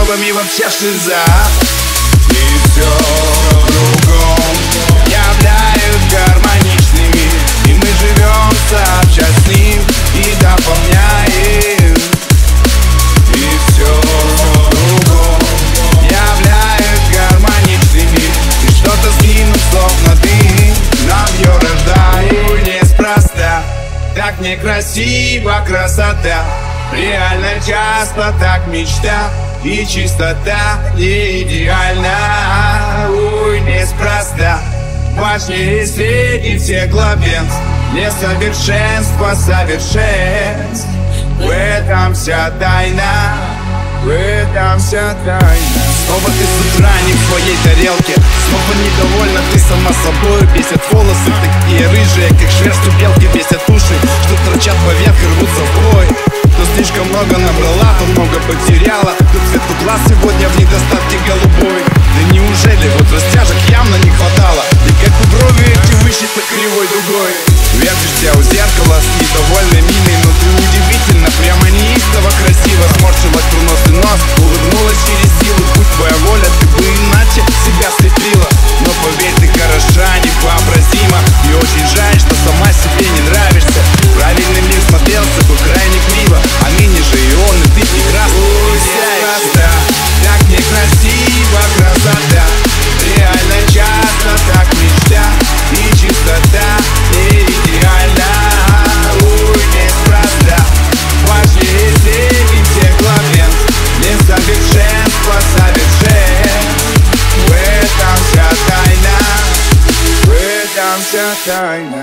подругами вообще шиза. И все кругом являют гармоничными, и мы живем сообща с ним и дополняем. И все кругом являют гармоничными, и что-то сгинут, словно ты нам ее рождает. Неспроста, так некрасиво красота, реально часто так мечта, и чистота не идеальна. Уй, неспроста, важнее среди всех главенств несовершенство совершенств. В этом вся тайна, в этом вся тайна. Снова ты с утра не в своей тарелке, снова недовольна ты сама собой. Бесят волосы такие рыжие, как шерсть у белки, бесят уши, что торчат поверх и рвутся в бой. Кто слишком много набрала, то много потеряла, кто цвету глаз сегодня в недостатке голубой. Да неужели вот растяжек явно не хватало, и как у брови эти высчиты кривой дугой. Вертишься у зеркала с недовольной миной, но ты удивительно, прямо неистово красиво. Сморщила курносый нос, улыбнулась через силу. Будь твоя воля, ты бы иначе себя слепила. Но поверь, ты хороша, невообразима, и очень жаль, что сама себе не нравишься. Правильный мир смотрелся бы крайне криво, а ныне же и он, и ты прекрасно сияешь. Так некрасиво красота, реально часто так мечта, и чистота не идеальна. Уй, неспроста, важнее среди всех главенств несовершенство совершенств. В этом вся тайна, в этом вся тайна.